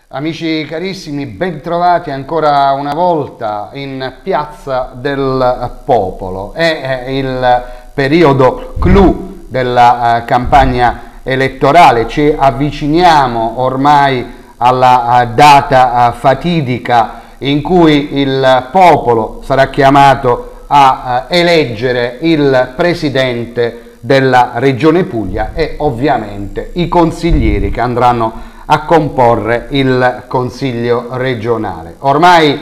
Amici carissimi, bentrovati ancora una volta in Piazza del Popolo. È il periodo clou della campagna elettorale, ci avviciniamo ormai alla data fatidica in cui il popolo sarà chiamato a eleggere il presidente della Regione Puglia e ovviamente i consiglieri che andranno a comporre il Consiglio regionale. Ormai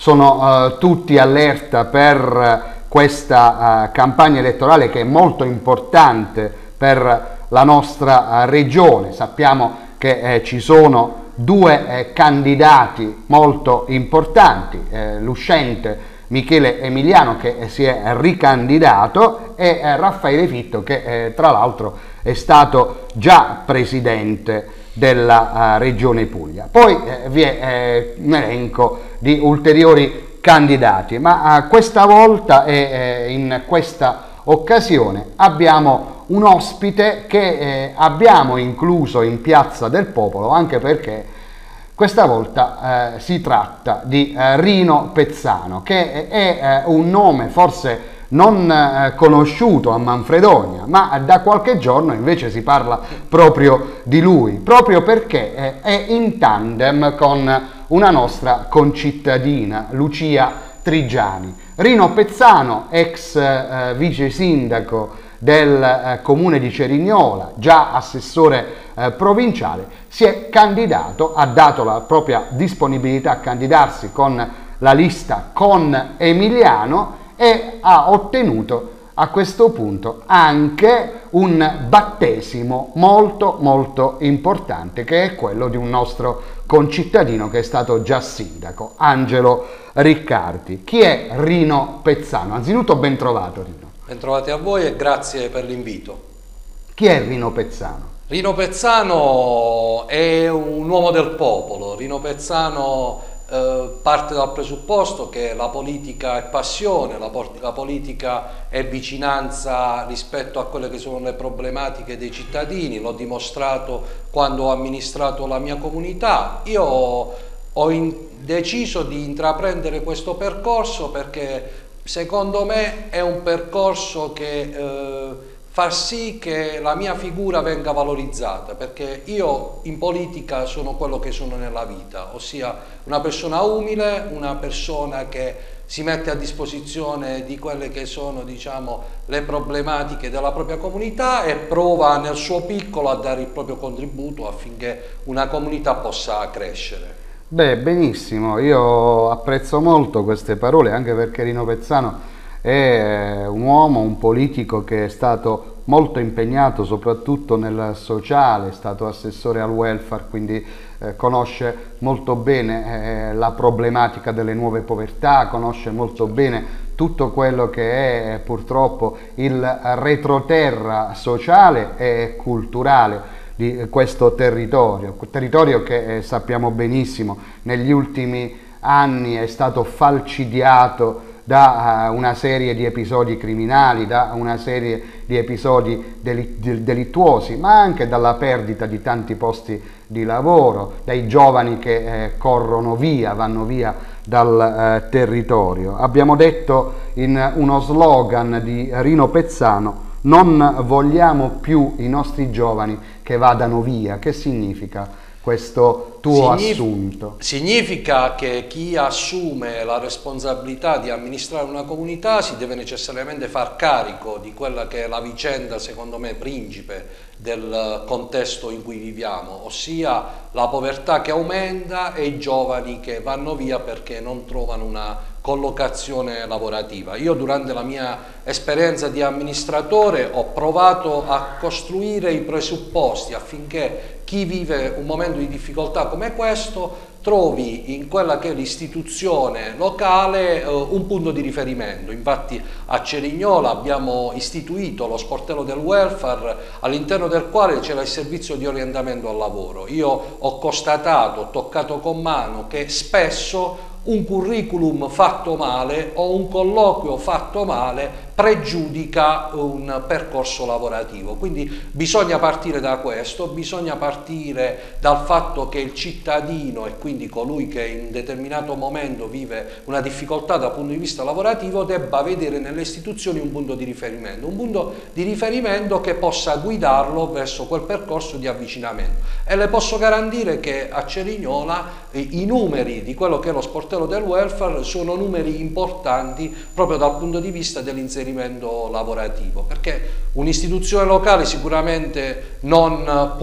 sono tutti allerta per questa campagna elettorale che è molto importante per la nostra regione. Sappiamo che ci sono due candidati molto importanti, l'uscente Michele Emiliano che si è ricandidato e Raffaele Fitto che tra l'altro è stato già presidente della Regione Puglia. Poi vi è un elenco di ulteriori candidati, ma questa volta e in questa occasione abbiamo un ospite che abbiamo incluso in Piazza del Popolo anche perché questa volta si tratta di Rino Pezzano, che è un nome forse non conosciuto a Manfredonia, ma da qualche giorno invece si parla proprio di lui, proprio perché è in tandem con una nostra concittadina, Lucia Trigiani. Rino Pezzano, ex vice sindaco del comune di Cerignola, già assessore provinciale, si è candidato, ha dato la propria disponibilità a candidarsi con la lista con Emiliano e ha ottenuto a questo punto anche un battesimo molto importante, che è quello di un nostro concittadino che è stato già sindaco, Angelo Riccardi. Chi è Rino Pezzano? Anzitutto ben trovato Rino. Bentrovati a voi e grazie per l'invito. Chi è Rino Pezzano? Rino Pezzano è un uomo del popolo. Rino Pezzano parte dal presupposto che la politica è passione, la politica è vicinanza rispetto a quelle che sono le problematiche dei cittadini. L'ho dimostrato quando ho amministrato la mia comunità. Io ho deciso di intraprendere questo percorso perché secondo me è un percorso che fa sì che la mia figura venga valorizzata, perché io in politica sono quello che sono nella vita, ossia una persona umile, una persona che si mette a disposizione di quelle che sono, diciamo, le problematiche della propria comunità e prova nel suo piccolo a dare il proprio contributo affinché una comunità possa crescere. Beh, benissimo, io apprezzo molto queste parole anche perché Rino Pezzano è un uomo, un politico che è stato molto impegnato soprattutto nel sociale, è stato assessore al welfare, quindi conosce molto bene la problematica delle nuove povertà, conosce molto bene tutto quello che è purtroppo il retroterra sociale e culturale di questo territorio che sappiamo benissimo negli ultimi anni è stato falcidiato da una serie di episodi criminali, da una serie di episodi delittuosi, ma anche dalla perdita di tanti posti di lavoro, dai giovani che corrono via, vanno via dal territorio. Abbiamo detto in uno slogan di Rino Pezzano: non vogliamo più i nostri giovani che vadano via. Che significa questo tuo assunto? Significa che chi assume la responsabilità di amministrare una comunità si deve necessariamente far carico di quella che è la vicenda, secondo me, principe del contesto in cui viviamo, ossia la povertà che aumenta e i giovani che vanno via perché non trovano una collocazione lavorativa. Io durante la mia esperienza di amministratore ho provato a costruire i presupposti affinché chi vive un momento di difficoltà come questo trovi in quella che è l'istituzione locale un punto di riferimento. Infatti a Cerignola abbiamo istituito lo sportello del welfare, all'interno del quale c'era il servizio di orientamento al lavoro. Io ho constatato, ho toccato con mano che spesso un curriculum fatto male o un colloquio fatto male pregiudica un percorso lavorativo. Quindi bisogna partire da questo, bisogna partire dal fatto che il cittadino e quindi colui che in determinato momento vive una difficoltà dal punto di vista lavorativo debba vedere nelle istituzioni un punto di riferimento che possa guidarlo verso quel percorso di avvicinamento. E le posso garantire che a Cerignola i numeri di quello che è lo sportello del welfare sono numeri importanti proprio dal punto di vista dell'inserimento lavorativo, perché un'istituzione locale sicuramente non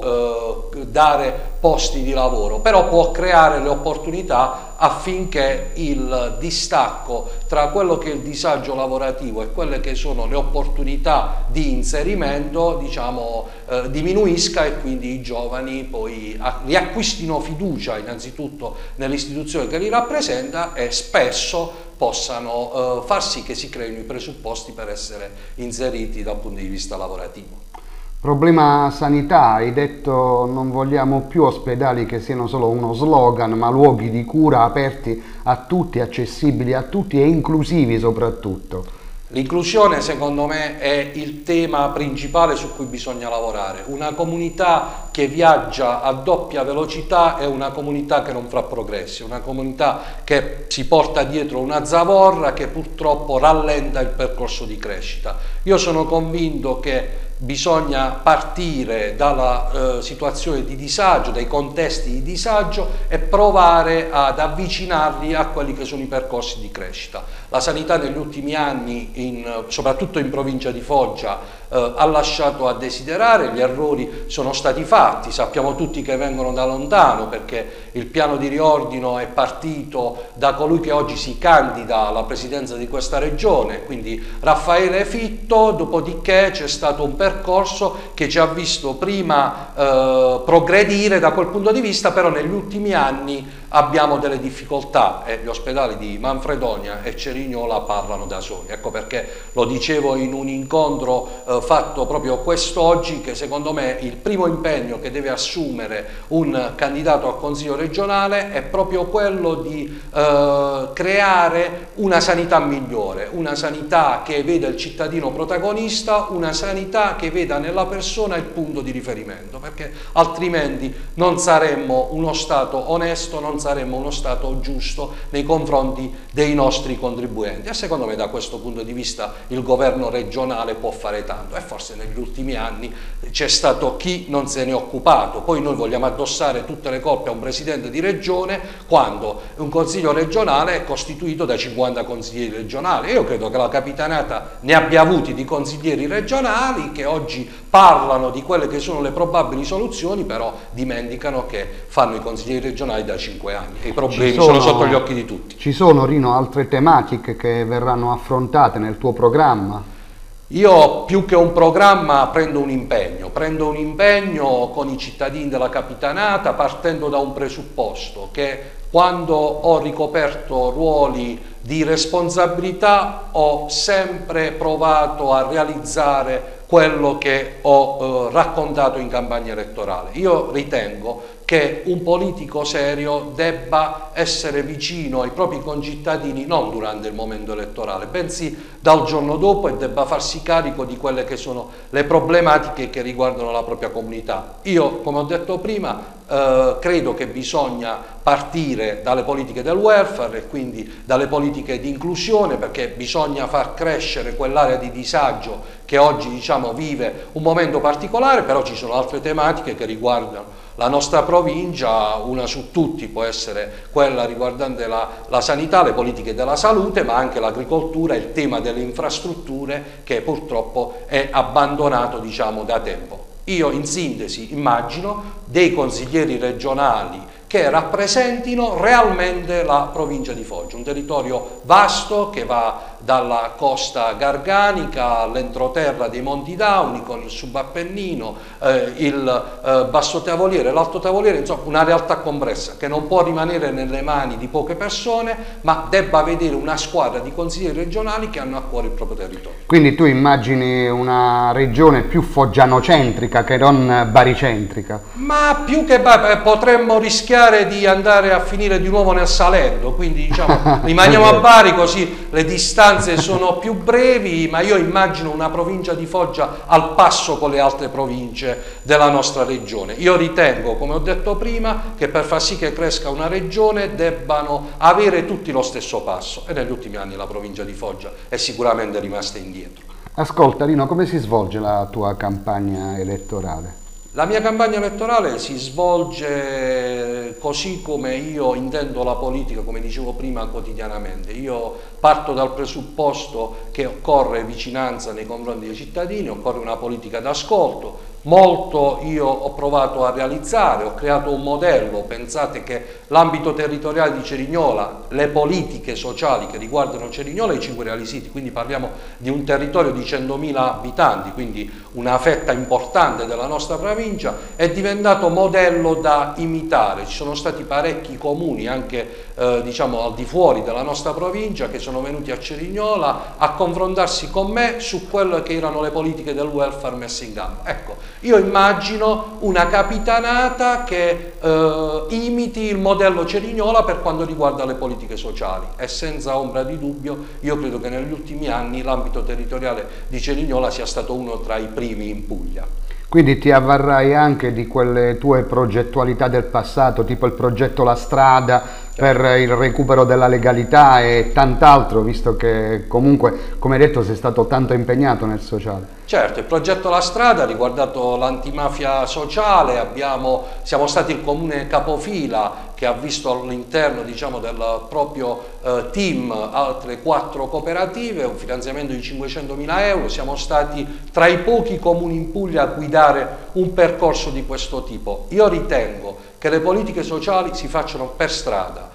può dare posti di lavoro, però può creare le opportunità affinché il distacco tra quello che è il disagio lavorativo e quelle che sono le opportunità di inserimento, diciamo, diminuisca, e quindi i giovani poi riacquistino fiducia innanzitutto nell'istituzione che li rappresenta e spesso possano far sì che si creino i presupposti per essere inseriti dal punto di vista lavorativo. Problema sanità, hai detto non vogliamo più ospedali che siano solo uno slogan, ma luoghi di cura aperti a tutti, accessibili a tutti e inclusivi soprattutto. L'inclusione secondo me è il tema principale su cui bisogna lavorare. Una comunità che viaggia a doppia velocità è una comunità che non fa progressi, una comunità che si porta dietro una zavorra che purtroppo rallenta il percorso di crescita. Io sono convinto che bisogna partire dalla situazione di disagio, dai contesti di disagio e provare ad avvicinarli a quelli che sono i percorsi di crescita. La sanità negli ultimi anni, soprattutto in provincia di Foggia, ha lasciato a desiderare, gli errori sono stati fatti, sappiamo tutti che vengono da lontano perché il piano di riordino è partito da colui che oggi si candida alla presidenza di questa regione, quindi Raffaele Fitto, dopodiché c'è stato un percorso che ci ha visto prima progredire da quel punto di vista, però negli ultimi anni abbiamo delle difficoltà e gli ospedali di Manfredonia e Cerignola parlano da soli. Ecco perché lo dicevo in un incontro fatto proprio quest'oggi, che secondo me il primo impegno che deve assumere un candidato al Consiglio regionale è proprio quello di creare una sanità migliore, una sanità che veda il cittadino protagonista, una sanità che veda nella persona il punto di riferimento, perché altrimenti non saremmo uno Stato onesto, non saremmo uno Stato giusto nei confronti dei nostri contribuenti. E secondo me da questo punto di vista il governo regionale può fare tanto, e forse negli ultimi anni c'è stato chi non se ne è occupato. Poi noi vogliamo addossare tutte le colpe a un presidente di regione quando un consiglio regionale è costituito da 50 consiglieri regionali. Io credo che la Capitanata ne abbia avuti di consiglieri regionali che oggi parlano di quelle che sono le probabili soluzioni, però dimenticano che fanno i consiglieri regionali da 5 anni e i problemi sono sotto gli occhi di tutti. Ci sono, Rino, altre tematiche che verranno affrontate nel tuo programma? Io più che un programma prendo un impegno con i cittadini della Capitanata, partendo da un presupposto, che quando ho ricoperto ruoli di responsabilità ho sempre provato a realizzare quello che ho raccontato in campagna elettorale. Io ritengo che un politico serio debba essere vicino ai propri concittadini non durante il momento elettorale, bensì dal giorno dopo, e debba farsi carico di quelle che sono le problematiche che riguardano la propria comunità. Io, come ho detto prima, credo che bisogna partire dalle politiche del welfare e quindi dalle politiche di inclusione, perché bisogna far crescere quell'area di disagio che oggi, diciamo, vive un momento particolare, però ci sono altre tematiche che riguardano la nostra provincia. Una su tutti può essere quella riguardante la sanità, le politiche della salute, ma anche l'agricoltura, il tema delle infrastrutture che purtroppo è abbandonato, diciamo, da tempo. Io in sintesi immagino dei consiglieri regionali che rappresentino realmente la provincia di Foggia, un territorio vasto che va dalla costa garganica all'entroterra dei Monti Dauni con il subappennino, il basso tavoliere, l'alto tavoliere, insomma una realtà complessa che non può rimanere nelle mani di poche persone, ma debba vedere una squadra di consiglieri regionali che hanno a cuore il proprio territorio. Quindi tu immagini una regione più foggianocentrica che non baricentrica? Ma più che potremmo rischiare rischiare di andare a finire di nuovo nel Salento, quindi diciamo rimaniamo a Bari così le distanze sono più brevi, ma io immagino una provincia di Foggia al passo con le altre province della nostra regione. Io ritengo, come ho detto prima, che per far sì che cresca una regione debbano avere tutti lo stesso passo, e negli ultimi anni la provincia di Foggia è sicuramente rimasta indietro. Ascolta Rino, come si svolge la tua campagna elettorale? La mia campagna elettorale si svolge così come io intendo la politica, come dicevo prima, quotidianamente. Io parto dal presupposto che occorre vicinanza nei confronti dei cittadini, occorre una politica d'ascolto. Molto io ho provato a realizzare, ho creato un modello. Pensate che l'ambito territoriale di Cerignola, le politiche sociali che riguardano Cerignola e i 5 Reali Siti, quindi parliamo di un territorio di 100.000 abitanti, quindi una fetta importante della nostra provincia, è diventato modello da imitare. Ci sono stati parecchi comuni anche diciamo al di fuori della nostra provincia che sono venuti a Cerignola a confrontarsi con me su quelle che erano le politiche del welfare messe in campo. Ecco, io immagino una capitanata che imiti il modello Cerignola per quanto riguarda le politiche sociali, e senza ombra di dubbio io credo che negli ultimi anni l'ambito territoriale di Cerignola sia stato uno tra i primi in Puglia. Quindi ti avvarrai anche di quelle tue progettualità del passato, tipo il progetto La Strada, per il recupero della legalità e tant'altro, visto che comunque, come hai detto, sei stato tanto impegnato nel sociale. Certo, il progetto La Strada ha riguardato l'antimafia sociale, siamo stati il comune capofila che ha visto all'interno diciamo, del proprio team altre 4 cooperative, un finanziamento di 500.000 euro, siamo stati tra i pochi comuni in Puglia a guidare un percorso di questo tipo. Io ritengo che le politiche sociali si facciano per strada.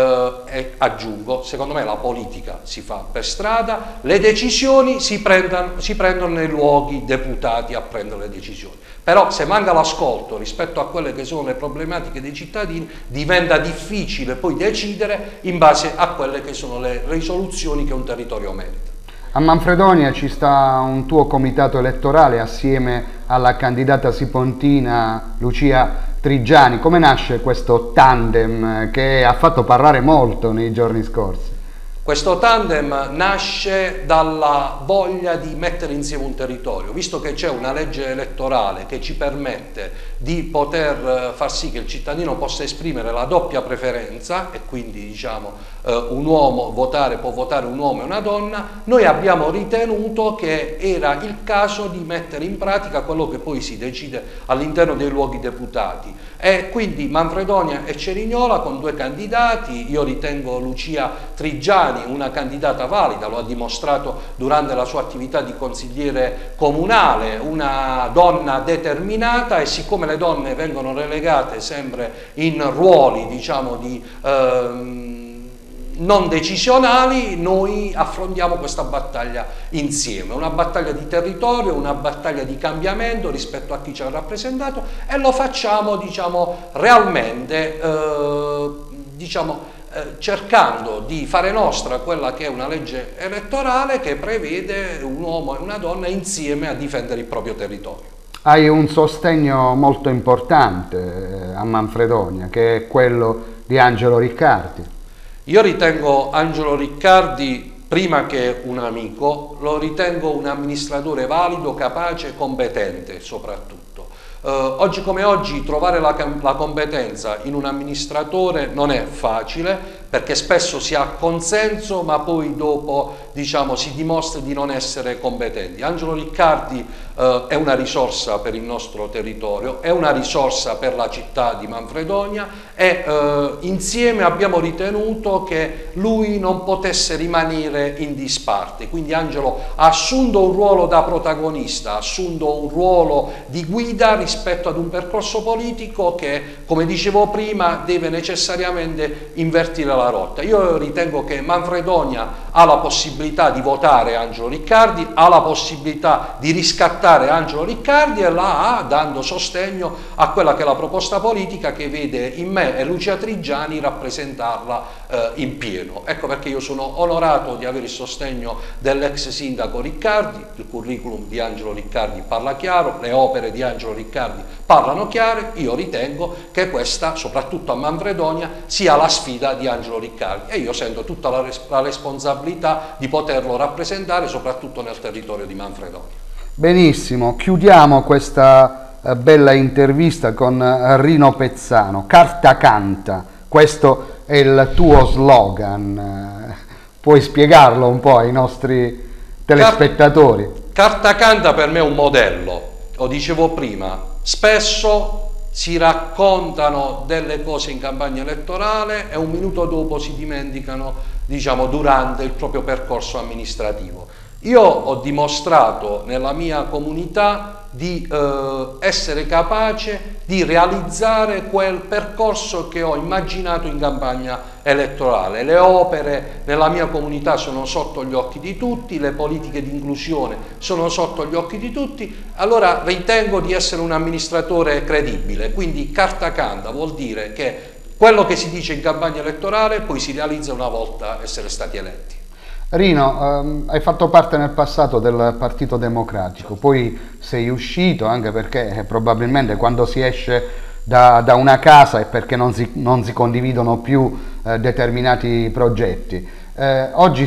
E aggiungo, secondo me la politica si fa per strada, le decisioni si prendono nei luoghi deputati a prendere le decisioni. Però se manca l'ascolto rispetto a quelle che sono le problematiche dei cittadini, diventa difficile poi decidere in base a quelle che sono le risoluzioni che un territorio merita. A Manfredonia ci sta un tuo comitato elettorale assieme alla candidata sipontina Lucia Trigiani. Come nasce questo tandem che ha fatto parlare molto nei giorni scorsi? Questo tandem nasce dalla voglia di mettere insieme un territorio, visto che c'è una legge elettorale che ci permette di poter far sì che il cittadino possa esprimere la doppia preferenza e quindi diciamo un uomo può votare un uomo e una donna. Noi abbiamo ritenuto che era il caso di mettere in pratica quello che poi si decide all'interno dei luoghi deputati, e quindi Manfredonia e Cerignola con 2 candidati. Io ritengo Lucia Trigiani una candidata valida, lo ha dimostrato durante la sua attività di consigliere comunale, una donna determinata, e siccome le donne vengono relegate sempre in ruoli diciamo non decisionali, noi affrontiamo questa battaglia insieme, una battaglia di territorio, una battaglia di cambiamento rispetto a chi ci ha rappresentato, e lo facciamo diciamo realmente cercando di fare nostra quella che è una legge elettorale che prevede un uomo e una donna insieme a difendere il proprio territorio. Hai un sostegno molto importante a Manfredonia, che è quello di Angelo Riccardi. Io ritengo Angelo Riccardi, prima che un amico, lo ritengo un amministratore valido, capace, competente soprattutto. Oggi come oggi trovare la competenza in un amministratore non è facile, perché spesso si ha consenso ma poi dopo diciamo, si dimostra di non essere competenti. Angelo Riccardi è una risorsa per il nostro territorio, è una risorsa per la città di Manfredonia, e insieme abbiamo ritenuto che lui non potesse rimanere in disparte. Quindi Angelo ha assunto un ruolo da protagonista, ha assunto un ruolo di guida rispetto ad un percorso politico che, come dicevo prima, deve necessariamente invertire la rotta. Io ritengo che Manfredonia ha la possibilità di votare Angelo Riccardi, ha la possibilità di riscattare Angelo Riccardi, e la ha dando sostegno a quella che è la proposta politica che vede in me e Lucia Trigiani rappresentarla in pieno. Ecco perché io sono onorato di avere il sostegno dell'ex sindaco Riccardi. Il curriculum di Angelo Riccardi parla chiaro, le opere di Angelo Riccardi Riccardi parlano chiaro, io ritengo che questa, soprattutto a Manfredonia, sia la sfida di Angelo Riccardi e io sento tutta la responsabilità di poterlo rappresentare soprattutto nel territorio di Manfredonia. Benissimo, chiudiamo questa bella intervista con Rino Pezzano. Carta canta, questo è il tuo slogan, puoi spiegarlo un po' ai nostri telespettatori? Carta canta per me è un modello, lo dicevo prima, spesso si raccontano delle cose in campagna elettorale e un minuto dopo si dimenticano, diciamo, durante il proprio percorso amministrativo. Io ho dimostrato nella mia comunità di essere capace di realizzare quel percorso che ho immaginato in campagna elettorale. Le opere nella mia comunità sono sotto gli occhi di tutti, le politiche di inclusione sono sotto gli occhi di tutti, allora ritengo di essere un amministratore credibile, quindi carta canta vuol dire che quello che si dice in campagna elettorale poi si realizza una volta essere stati eletti. Rino, hai fatto parte nel passato del Partito Democratico, poi sei uscito anche perché probabilmente quando si esce da una casa è perché non si condividono più determinati progetti. Oggi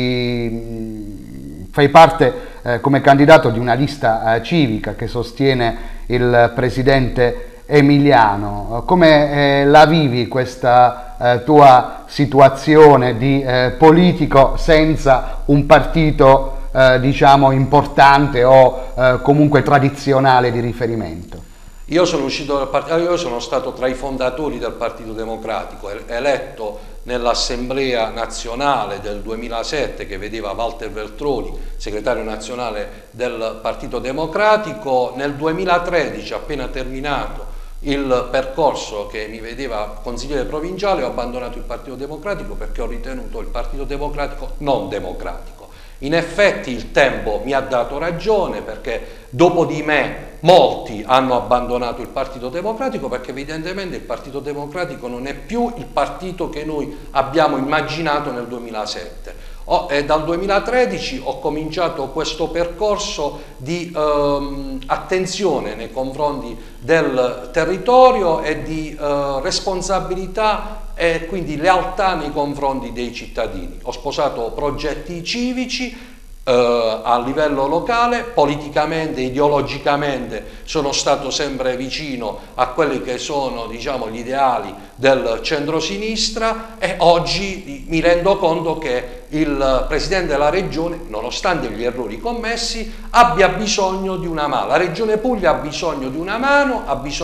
fai parte come candidato di una lista civica che sostiene il presidente Emiliano. Come la vivi questa tua situazione di politico senza un partito diciamo importante o comunque tradizionale di riferimento? Io sono uscito dal partito, io sono stato tra i fondatori del Partito Democratico, eletto nell'Assemblea nazionale del 2007 che vedeva Walter Veltroni, segretario nazionale del Partito Democratico. Nel 2013, appena terminato il percorso che mi vedeva consigliere provinciale, ho abbandonato il Partito Democratico perché ho ritenuto il Partito Democratico non democratico. In effetti il tempo mi ha dato ragione perché dopo di me molti hanno abbandonato il Partito Democratico perché evidentemente il Partito Democratico non è più il partito che noi abbiamo immaginato nel 2007. E dal 2013 ho cominciato questo percorso di attenzione nei confronti del territorio e di responsabilità e quindi lealtà nei confronti dei cittadini. Ho sposato progetti civici a livello locale, politicamente, ideologicamente sono stato sempre vicino a quelli che sono, diciamo, gli ideali del centrosinistra e oggi mi rendo conto che il Presidente della Regione, nonostante gli errori commessi, abbia bisogno di una mano. La Regione Puglia ha bisogno di una mano,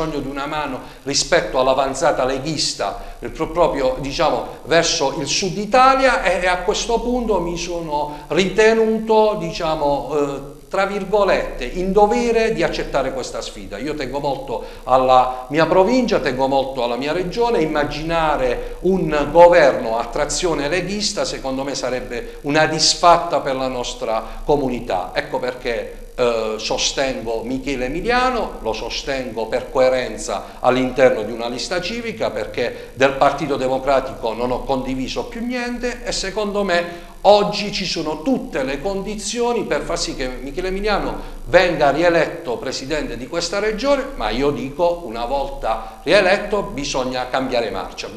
rispetto all'avanzata leghista proprio, diciamo, verso il sud Italia e a questo punto mi sono ritenuto, diciamo, tra virgolette, in dovere di accettare questa sfida. Io tengo molto alla mia provincia, tengo molto alla mia regione, immaginare un governo a trazione leghista secondo me sarebbe una disfatta per la nostra comunità. Ecco perché sostengo Michele Emiliano, lo sostengo per coerenza all'interno di una lista civica perché del Partito Democratico non ho condiviso più niente e secondo me oggi ci sono tutte le condizioni per far sì che Michele Emiliano venga rieletto presidente di questa regione, ma io dico, una volta rieletto bisogna cambiare marcia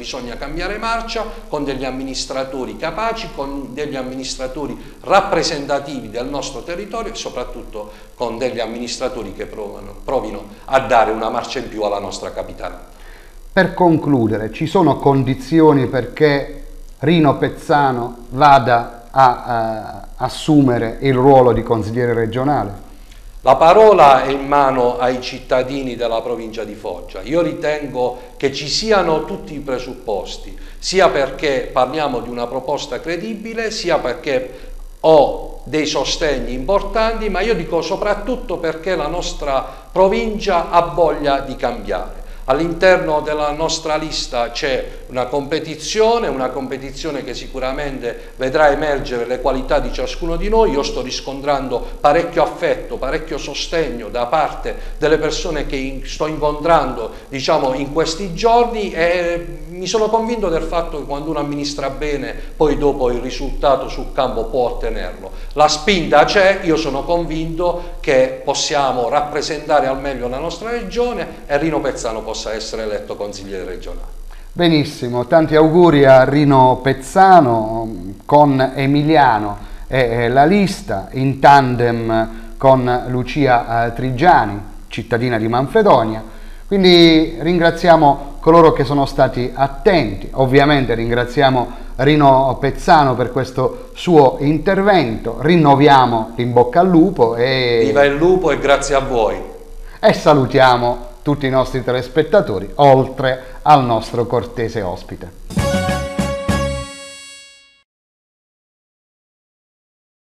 con degli amministratori capaci, con degli amministratori rappresentativi del nostro territorio e soprattutto con degli amministratori che provino a dare una marcia in più alla nostra capitale. Per concludere, ci sono condizioni perché Rino Pezzano vada a assumere il ruolo di consigliere regionale? La parola è in mano ai cittadini della provincia di Foggia. Io ritengo che ci siano tutti i presupposti, sia perché parliamo di una proposta credibile, sia perché ho dei sostegni importanti, ma io dico soprattutto perché la nostra provincia ha voglia di cambiare. All'interno della nostra lista c'è una competizione che sicuramente vedrà emergere le qualità di ciascuno di noi. Io sto riscontrando parecchio affetto, parecchio sostegno da parte delle persone che sto incontrando, diciamo, in questi giorni, e mi sono convinto del fatto che quando uno amministra bene, poi dopo il risultato sul campo può ottenerlo. La spinta c'è, io sono convinto che possiamo rappresentare al meglio la nostra regione e Rino Pezzano possa essere eletto consigliere regionale. Benissimo, tanti auguri a Rino Pezzano con Emiliano e la lista in tandem con Lucia Trigiani, cittadina di Manfredonia. Quindi ringraziamo coloro che sono stati attenti, ovviamente ringraziamo Rino Pezzano per questo suo intervento, rinnoviamo l'in bocca al lupo e viva il lupo e grazie a voi. E salutiamo tutti i nostri telespettatori, oltre al nostro cortese ospite.